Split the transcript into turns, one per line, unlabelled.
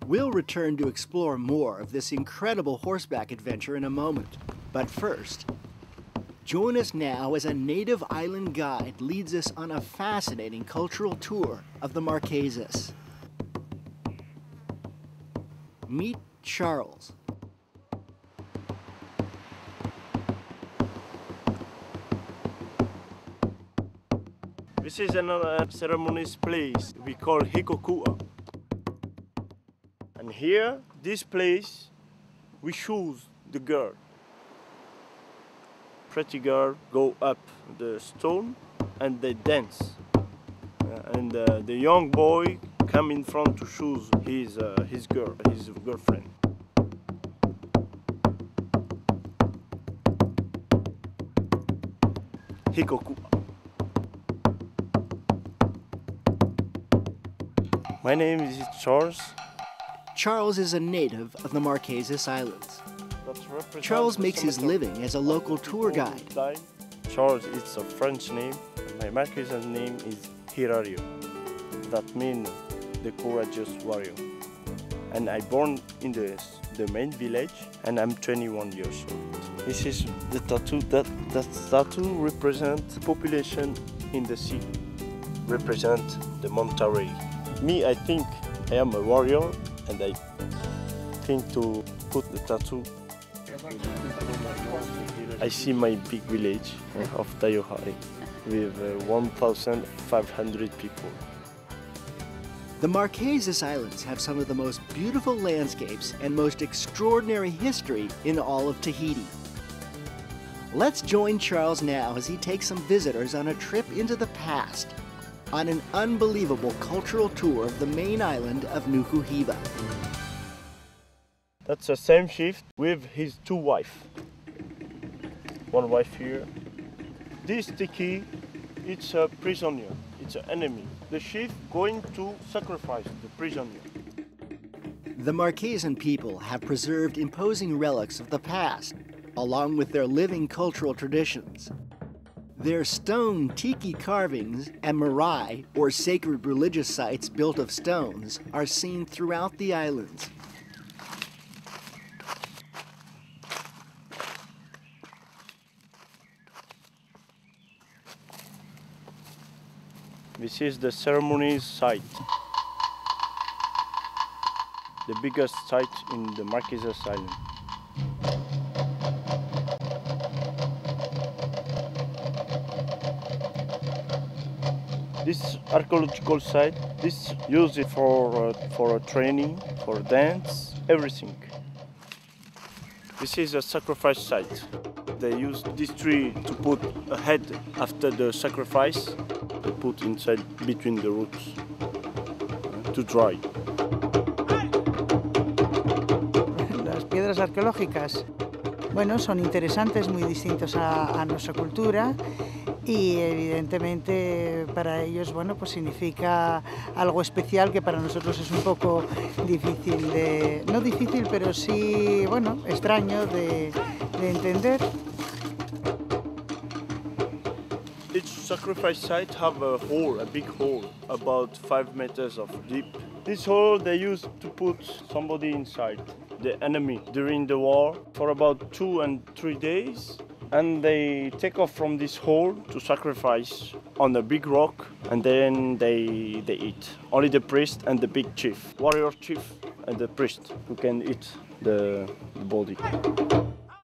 We'll return to explore more of this incredible horseback adventure in a moment. But first, join us now as a native island guide leads us on a fascinating cultural tour of the Marquesas. Meet Charles.
This is another ceremonies place we call Hikokua. And here, this place, we choose the girl. Pretty girl go up the stone and they dance. And the young boy come in front to choose his girlfriend. Hikokua. My name is Charles.
Charles is a native of the Marquesas Islands. Charles makes his living as a local tour guide.
Charles is a French name. My Marquesas name is Hilario. That means the courageous warrior. And I born in the main village and I'm 21 years old. This is the tattoo. That tattoo represents population in the sea. Represent the Monterey. Me, I think I am a warrior and I think to put the tattoo. I see my big village of Taiohae with 1,500 people.
The Marquesas Islands have some of the most beautiful landscapes and most extraordinary history in all of Tahiti. Let's join Charles now as he takes some visitors on a trip into the past, on an unbelievable cultural tour of the main island of Nukuhiva.
That's the same shift with his two wives. One wife here. This Tiki, it's a prisoner, it's an enemy. The chief going to sacrifice the prisoner.
The Marquesan people have preserved imposing relics of the past, along with their living cultural traditions. Their stone tiki carvings and marae, or sacred religious sites built of stones, are seen throughout the islands.
This is the ceremonies site. The biggest site in the Marquesas Island. This archaeological site, this use it for training, for dance, everything. This is a sacrifice site. They use this tree to put a head after the sacrifice. They put inside between the roots to dry.
Las piedras arqueológicas, bueno, son interesantes, muy distintos a nuestra cultura. Y evidentemente para ellos, bueno, pues significa algo especial que para nosotros es un poco difícil de, no difícil, pero sí, bueno, extraño de entender.
Each sacrifice site have a hole, a big hole, about 5 meters of deep. This hole they used to put somebody inside, the enemy, during the war for about 2 and 3 days. And they take off from this hole to sacrifice on a big rock, and then they eat. Only the priest and the big chief, warrior chief, and the priest who can eat the body.